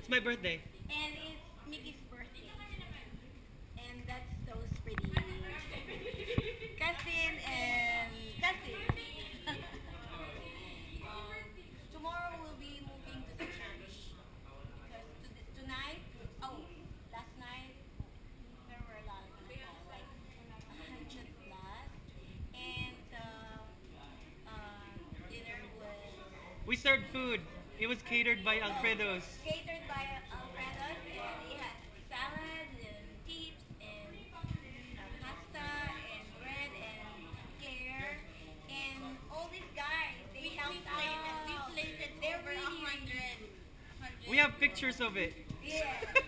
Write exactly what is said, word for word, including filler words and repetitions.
It's my birthday. And it's Mickey's birthday. And that's so pretty. Cousin and cousin. um, tomorrow we'll be moving to the church. Because to tonight, oh, last night, there were a lot of people, like a hundred plus. And uh, uh, dinner was We served food. It was catered by Alfredo's. catered by Alfredo's, and it had salad and dips and uh, pasta and bread and care. And all these guys, they helped out. We plated We plated They're over a really, hundred. really, We have pictures of it. yeah.